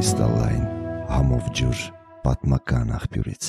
կրիստալային համով ջուր պատմական աղբյուրից։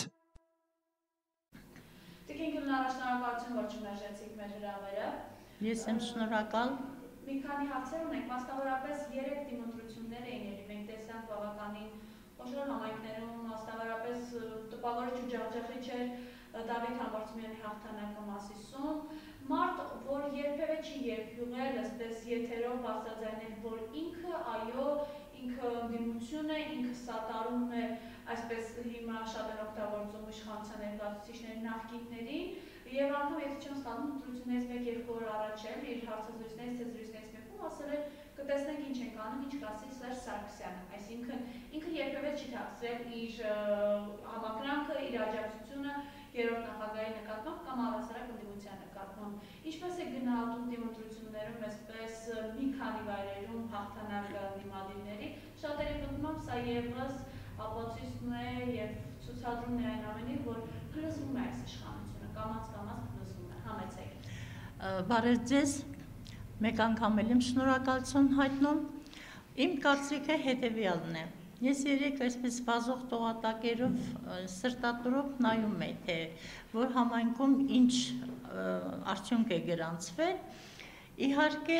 Տիկին Գյուլնար, շնորհակալություն, որ չմերժեցիք մեր հրավերը։ Ես եմ շնորհակալ։ Մի քանի հարցեր ունենք, մասնավորապես 3 դիմադրություններ էին ելի, մենք տեսանք բավականին խոշոր համայնքներում, մասնավորապես տպավորիչ ու ջախջախիչ էր Դավիթ Համբարձումյանի հաղթանակը Մասիսում, մարդ, որ երբևէ չի երկյուղել, այսպես եթերով բարձրաձայնել, որ ինքը, այո, ինքը ընդդիմություն է, ինքը սատարում է, այսպես հիմա շատ են օգտագործում իշխանության ներկայացուցիչների նախկիններին, եւ անգամ եթե չեմ սխալվում, ընտրություններից 1-2 օր առաջ էլ իր հարցազրույցներից թեզրույցներից մեկում ասել էր կտեսնենք ինչ ենք անում, ինչ կասի Սերժ Սարգսյանը, այսինքն ինքը երբևէ չի թաքցրել իր համակրանքը, իր աջակցությունը երրորդ նախագահի նկատմամբ կամ առհասարակ ընդդիմության նկատմամբ։ Ինչպես է գնահատում դիմադրություններում, այսպես մի քանի վայրերում հաղթանակը դիմադիրների, շատերի պնդմամբ սա ևս ապացույցն է եւ ցուցադրումն է այն ամենի, որ փլուզվում է այս իշխանությունը, կամաց-կամաց փլուզվում է, համեցեք։ Բարև ձեզ, մեկ անգամ էլ եմ շնորհակալություն հայտնում։ Իմ կարծիքը հետևյալն է։ Ես երեք այսպես վազող տողատակերով սրտատուրով նայում եմ, թե որ համայնքում ինչ արդյունք է գրանցվել։ Իհարկե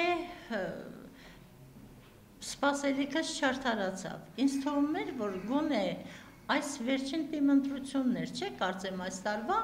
սպասելիքս չարդարացավ։ Ինձ թվում էր, որ գոնե այս վերջին դիմընտրություններ, չէ, կարծեմ այս տարվա,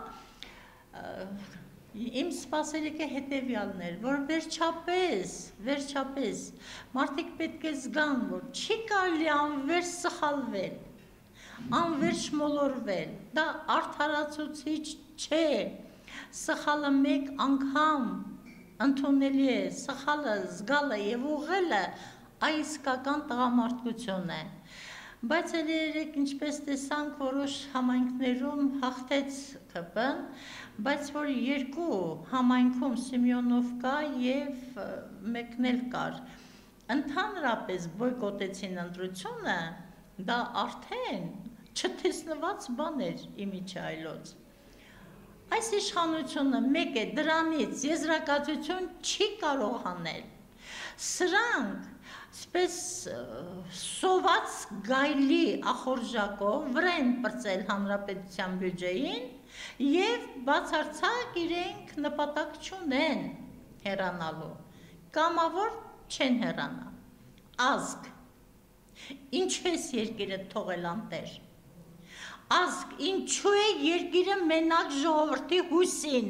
իմ սպասելիքը հետևյալն էր, որ վերջապես մարդիկ պետք է զգան, որ չի կարելի անվերջ սխալվել, անվերջ մոլորվել, դա արդարացուցիչ չէ, սխալը մեկ անգամ ընդունելի է, սխալը զգալը եւ ուղղելը այսկական տղամարդկություն է, բայց էլ երեք ինչպես տեսանք որոշ համայնքներում հաղթեց ԿՊ-ն, բայց որ երկու համայնքում Սիմեոնովկա եւ մեկն էլ կար, ընդհանրապես բոյկոտեցին ընտրությունը, դա արդեն չտեսնված բան էր իմիջիայլոց։ Այս իշխանությունը մեկ է դրանից եզրակացություն չի կարող անել, սրանք սպես սոված գայլի ախորժակով վրա են պրծել հանրապետության բյուջեին եւ բացարձակ իրենք նպատակ չունեն հեռանալու, կամավոր չեն հեռանա, ազգ, ինչու ես երկիրը թողել անտեր, ազգ, ինչու է երկիրը մենակ ժողովրդի հույսին,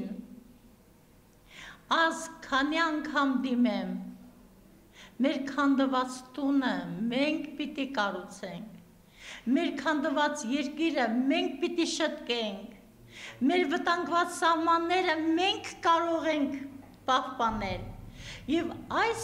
ազգ, քանի անգամ դիմեմ, մեր քանդված տունը մենք պիտի կառուցենք, մեր քանդված երկիրը մենք պիտի շտկենք, մեր վտանգված սահմանները մենք կարող ենք պահպանել եւ այս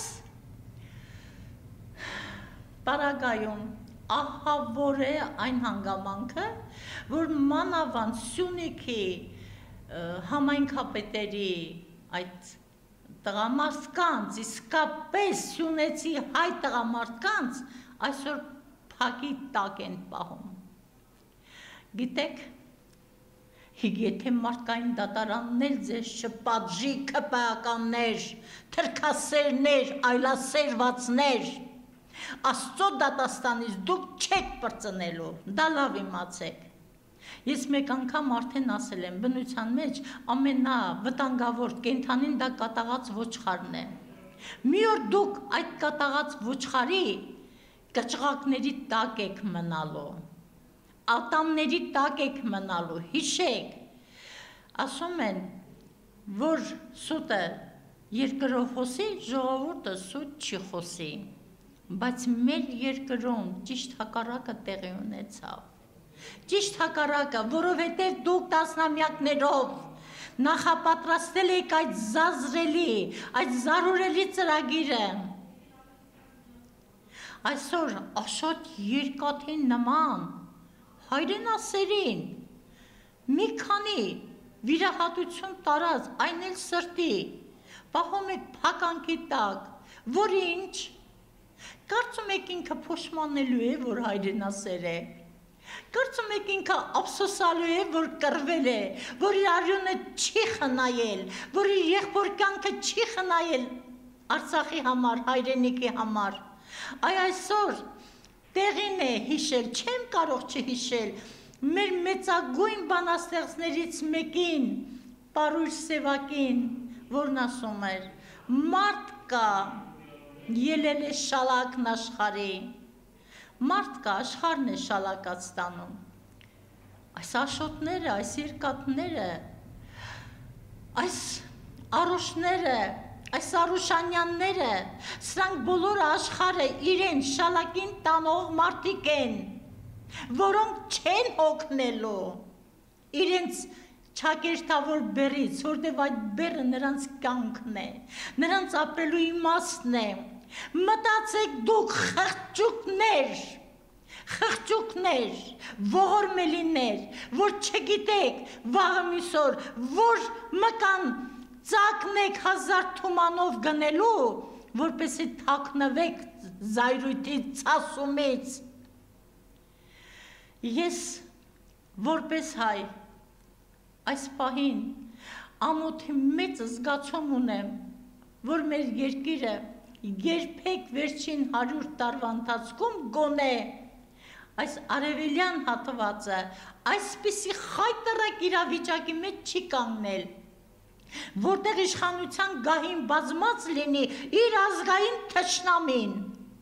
պարագայում ահավոր է այն հանգամանքը, որ մանավանդ Սյունիքի համայնքապետերի այդ տղամարդկանց, իսկապես սյունեցի հայ տղամարդկանց այսօր փակի տակ են պահում։ Գիտեք, եթե մարդկային դատարանն էլ ձեզ չպատժի ԿՊԱ-ականներ, թրքասերներ, այլասերվածներ, Աստծո դատաստանից դուք չեք պրծնելու, դա լավ իմացեք։ Ես մեկ անգամ արդեն ասել եմ, բնության մեջ ամենավտանգավոր կենդանին դա կատաղած ոչխարն է։ Մի օր դուք այդ կատաղած ոչխարի կճղակների տակ եք մնալու, ատամների տակ եք մնալու, հիշեք, ասում են, որ սուտը երկրով խոսի, ժողովուրդը սուտ չի խոսի, բայց մեր երկրում ճիշտ հակառակը տեղի ունեցավ, ճիշտ հակառակը, որովհետև դուք տասնամյակներով նախապատրաստել եք այդ զազրելի, այդ զարուրելի ծրագիրը, այսօր աշոտ երկաթին նման հայրենասերին մի քանի վիրահատություն տարած, այն էլ սրտի, պահում եք փականքի տակ, որ ինչ, կարծում եք ինքը փոշմանելու է, որ հայրենասեր է, կարծում եք ինքը ափսոսալու է, որ կռվել է, որ իր արյունը չի խնայել, որ իր եղբոր կյանքը չի խնայել Արցախի համար, հայրենիքի համար, այ այսօր տեղին է հիշել, չեմ կարող չհիշել, մեր մեծագույն բանաստեղծներից մեկին, Պարույր Սևակին, որն ասում էր, մարդ կա, ելել է շալակն աշխարհի, մարդ կա, աշխարհն է շալակած տանում, այս աշոտները, այս երկաթները, այս առուշները, այս Արուշանյանները, սրանք բոլորը աշխարհը իրեն շալակին տանող մարդիկ են, որոնք չեն հոգնելու իրենց չակերտավոր բերից, որտև այդ բերը նրանց կյանքն է, նրանց ապրելու իմաստն է, մտածեք դուք խղճուկներ, ողորմելիներ, որ չգիտեք վաղը միսօր, որ մկան ծակնեք 1000 թումանով գնելու, որպեսի թաքնվեք զայրույթի ցասումից։ Ես որպես հայ այս պահին ամոթի մեծ զգացում ունեմ, որ մեր երկիրը երբեք վերջին 100 տարվա ընթացքում գոնե այս արևելյան հատվածը այսպիսի խայտառակ իրավիճակի մեջ չի կանգնել, որտեղ իշխանության գահին բազմած լինի իր ազգային թշնամին։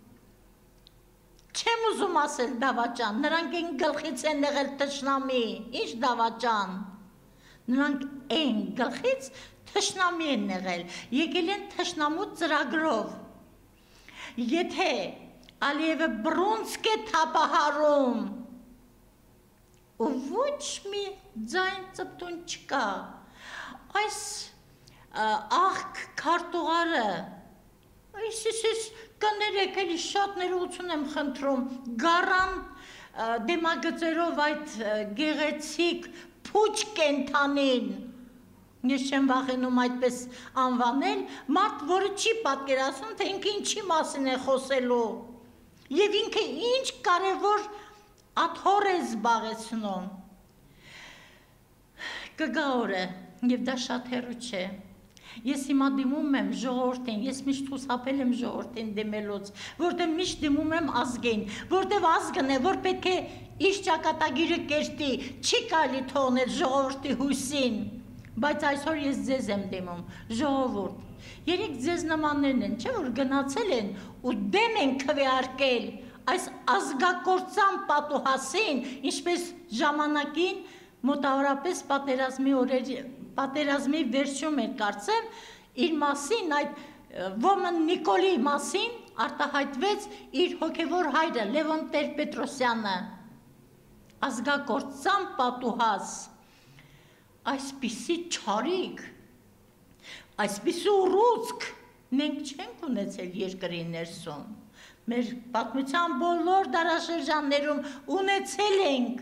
Չեմ ուզում ասել դավաճան, նրանք են գլխից են եղել թշնամի, ինչ դավաճան, նրանք են գլխից թշնամի են եղել, եկել են թշնամու ծրագրով, եթե Ալիևը բռունցք է թափահարում, ու ոչ մի ձայն ծպտուն չկա, այս աղք քարտուղարը, այսիս կներեք էլի շատ ներողություն եմ խնդրում, գառան դեմագծերով այդ գեղեցիկ փուչ կենթանին, ես չեմ վախենում այդպես անվանել, մարդ, որը չի պատկերացնում, թե ինքը ինչի մասին է խոսելու, և ինքը ինչ կարևոր աթոռ է զբաղեցնում, կգա օրը, և դա շատ հեռու չէ, ես հիմա դիմում եմ ժողովրդին, ես միշտ խուսափել եմ ժողովրդին դիմելուց, որտեղ միշտ դիմում եմ ազգին, որտեղ ազգն է, որ պետք է իր ճակատագիրը կերտի, չի կարելի թողնել ժողովրդի հույսին, բայց այսօր ես ձեզ եմ դիմում, ժողովուրդ, երեք ձեզ նմաններն են, չէ՞ որ գնացել են ու դեմ են քվեարկել այս ազգակործան պատուհասին, ինչպես ժամանակին մոտավորապես պատերազմի վերջում էր կարծեմ, իր մասին, այդ Ոմն Նիկոլի մասին արտահայտվեց իր հոգևոր հայրը Լևոն Տեր-Պետրոսյանը, ազգակործան պատուհաս, այսպիսի չարիք, այսպիսի ուռուցք մենք չենք ունեցել երկրի ներսում, մեր պատմության բոլոր դարաշրջաններում ունեցել ենք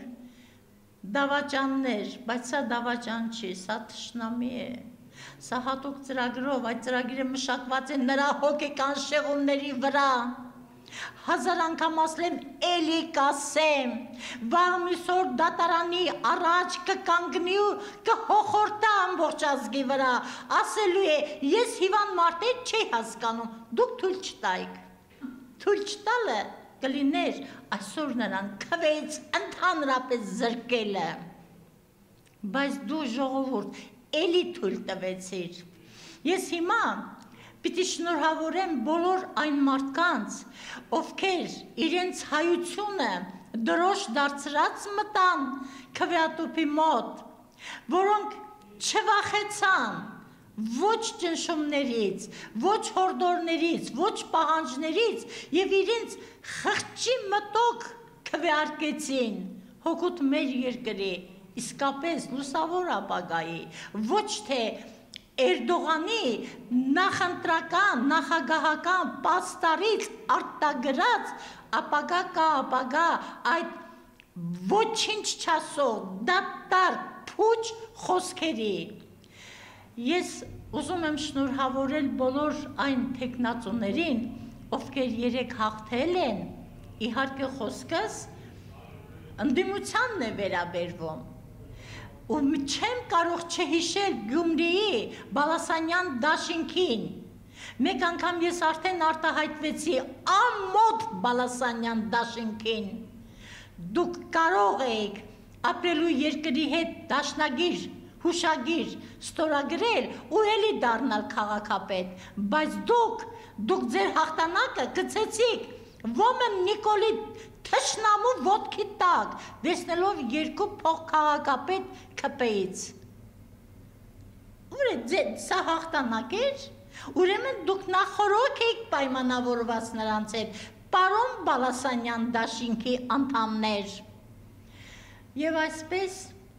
դավաճաններ, բայց սա դավաճան չի, սա թշնամի է, սա հատուկ ծրագրով, այդ ծրագիրը մշակված է նրա հոգեկան շեղումների վրա, 1000 անգամ ասեմ, էլի կասեմ, վաղ միսօր դատարանի առաջ կկանգնի ու կհոխորտա ամբողջ ազգի վրա, ասելու է, ես հիվանդ մարդեր չի հասկանում, դուք թույլ չտայիք, թույլ չտալը կլիներ այսօր նրան քվեից ընդհանրապես զրկելը, բայց դու ժողովուրդ էլի թույլ տվեցիր, ես հիմա պիտի շնորհավորեմ բոլոր այն մարդկանց, ովքեր իրենց հայությունը դրոշ դարձրած մտան քվեատուփի մոտ, որոնք չվախեցան ոչ ճնշումներից, ոչ հորդորներից, ոչ պահանջներից և իրենց խղճի մտոք քվեարկեցին հոգուտ մեր երկրի, իսկապես լուսավոր ապագայի, ոչ թե Էրդողանի նախընտրական, նախագահական պաստարից արտագրած ապագա կա ապագա այդ ոչինչ չասող, դատարկ, փուչ խոսքերի։ Ես ուզում եմ շնորհավորել բոլոր այն թեկնածուներին, ովքեր երեք հաղթել են, իհարկե խոսքս ընդդիմությանն է վերաբերվում, ու չեմ կարող չհիշել Գյումրիի Բալասանյան դաշինքին, Մեկ անգամ ես արդեն արտահայտվեցի ամոթ Բալասանյան դաշինքին։ Դուք կարող եք ապրելու երկրի հետ դաշնագիր, հուշագիր, ստորագրել ու էլի դառնալ քաղաքապետ, բայց դուք ձեր հաղթանակը գցեցիք Ոմն Նիկոլի թշնամու ոտքի տակ, վերցնելով 2 փոխքաղաքապետ ՔՊ-ից։ Սա հաղթանակ էր, ուրեմն դուք նախորոք եք պայմանավորված նրանց հետ, պարոն Բալասանյան դաշինքի անդամներ։ Եվ այսպես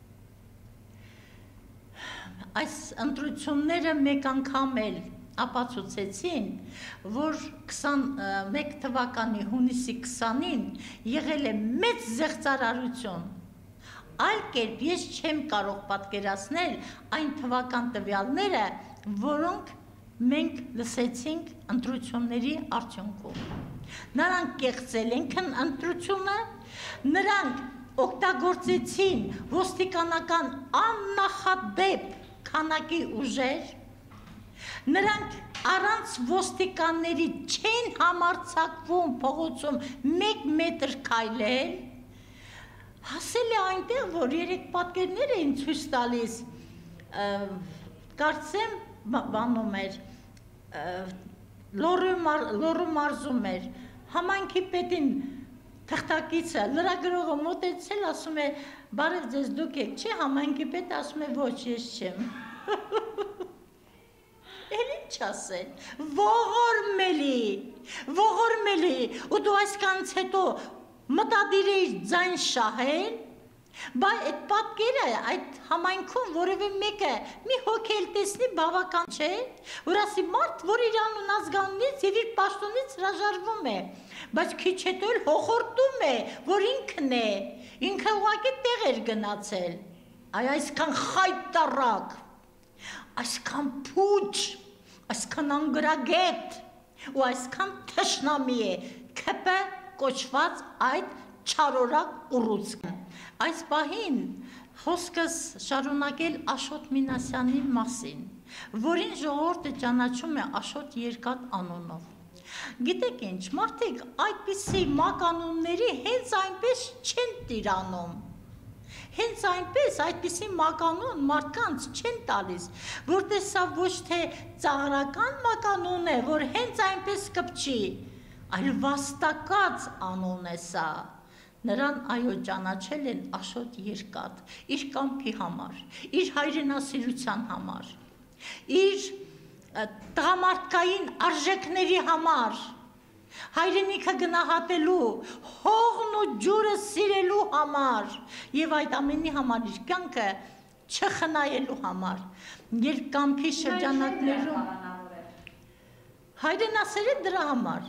այս ընտրությունները մեկ անգամ էլ ապացուցեցին, որ 21 թվականի հունիսի 20-ին եղել է մեծ զեղծարարություն։ Այլ կերպ ես չեմ կարող պատկերացնել այն թվական տվյալները, որոնք մենք լսեցինք ընտրությունների արդյունքում։ Նրանք կեղծել են ընտրությունը, նրանք օգտագործեցին ոստիկանական աննախադեպ քանակի ուժեր, նրանք առանց ոստիկանների չեն համարձակվում փողոցում 1 մետր քայլել, հասել է այնտեղ, որ 3 պատկերներ էին ցույց տալիս, կարծեմ բանում էր, լոռու մարզում էր, համայնքի պետին թղթակիցը, լրագրողը մոտեցել, ասում է, բարև ձեզ դուք եք, չէ, համայնքի պետը ասում է, ոչ, ես չեմ։ Էլ ինչ ասել, ողորմելի, ու դու այսքանից հետո մտադիր էիր ձայն շահել, բայց այդ պատկերը այդ համայնքում որևէ մեկը մի հոգել տեսնի բավական չէ, որ ասի մարդ, որ իր անուն ազգանունից եւ իր պաշտոնից հրաժարվում է, բայց քիչ հետո էլ հոխորտում է, որ ինքն է, ինքը ուղղակի տեղ էր գնացել, այսքան խայտարակ, այսքան փուչ, այսքան անգրագետ ու այսքան թշնամի է ՔՊ կոչված այդ չարորակ ուռուցքը։ Այս պահին խոսքս շարունակել Աշոտ Մինասյանի մասին, որին ժողովուրդը ճանաչում է Աշոտ Երկաթ անունով։ Գիտեք ինչ, մարդիկ այդպիսի մականունների հենց այնպես չեն տիրանում։ Հենց այնպես այդպիսի մականուն մարդկանց չեն տալիս, որտեղ սա ոչ թե ծաղրական մականուն է, որ հենց այնպես կպչի, այլ վաստակած անուն է սա։ Նրան այո ճանաչել են Աշոտ Երկաթ, իր կամքի համար, իր հայրենասիրության համար, իր տղամարդկային արժեքների համար, հայրենիքը գնահատելու, հողն ու ջուրը սիրելու համար եւ այդ ամենի համար իր կյանքը չխնայելու համար, երբ կամքի շրջանակներում հայրենասերը դրա համար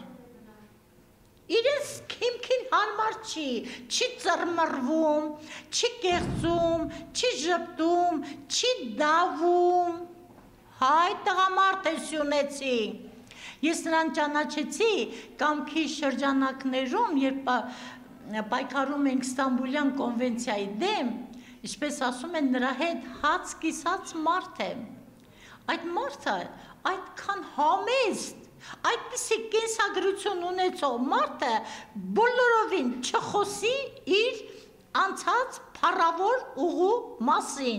իրենց քիմքին հարմար չի ծռմռվում, չի կեղծում, չի ժպտում, չի դավում, հայ տղամարդ է սյունեցի։ Ես նրան ճանաչեցի կամքի շրջանակներում, երբ պայքարում ենք Ստամբուլյան կոնվենցիայի դեմ, ինչպես ասում են, նրա հետ հաց կիսած մարդ է։ Այդ մարդը այդքան համեստ, այդպիսի կենսագրություն ունեցող մարդը բոլորովին չխոսի իր անցած փառավոր ուղու մասին։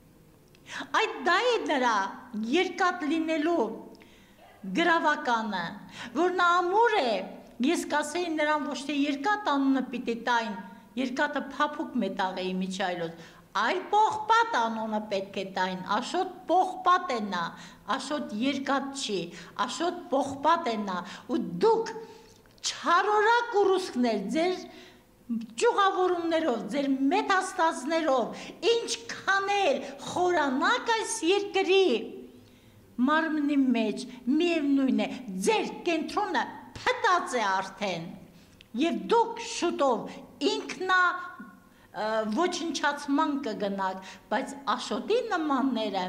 Այդ դա է նրա երկաթ լինելու գրավականը, որ նա ամուր է, ես կասեի նրան ոչ թե Երկաթ անունը պիտի տային, Երկաթը փափուկ մետաղ է իմիջայլոց, այլ Պողպատ անունը պետք է տային, Աշոտ Պողպատ է նա, Աշոտ Երկաթ չի, Աշոտ Պողպատ է նա, ու դուք չարորակ ուռուցքներ, ձեր ճյուղավորումներով, ձեր մետաստազներով, ինչքան էլ խորանաք այս երկրի մարմնի մեջ, միևնույն է, ձեր կենտրոնը փտած է արդեն, և դուք շուտով ինքնա ոչնչացման կգնաք, բայց Աշոտի նմանները,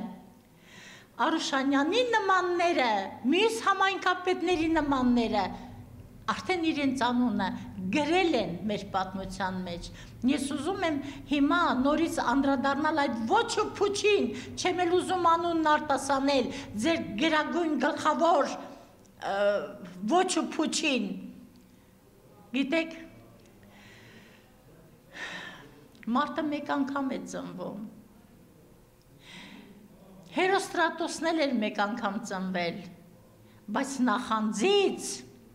Արուշանյանի նմանները, մյուս համայնքապետների նմանները, արդեն իրենց անունը գրել են մեր պատմության մեջ։ Ես ուզում եմ հիմա նորից անդրադառնալ այդ ոչ ու փուչին, չեմ էլ ուզում անունն արտասանել, ձեր գերագույն գլխավոր ոչ ու փուչին, գիտեք, մարդը մեկ անգամ է ծնվում, Հերոստրատոսն էլ էր մեկ անգամ ծնվել, բայց նախանձից,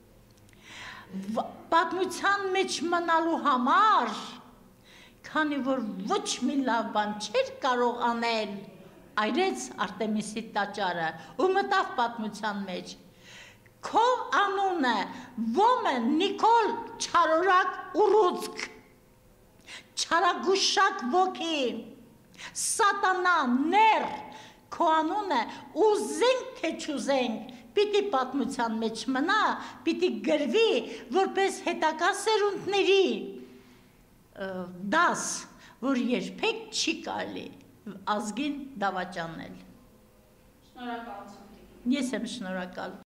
պատմության մեջ մնալու համար, քանի որ ոչ մի լավ բան չէր կարող անել, այրեց Արտեմիսի տաճարը ու մտավ պատմության մեջ։ Քո անունը Ոմեն Նիկոլ Չարորակ Ուռուցք, Չարագուշակ ոգի, Սատանա ներ, քո անունը ուզենք թե չուզենք, պիտի պատմության մեջ մնա, պիտի գրվի, որպես հետագա սերունդների դաս, որ երբեք չի կարելի ազգին դավաճանել։ Շնորհակալություն։ Ես եմ շնորհակալ։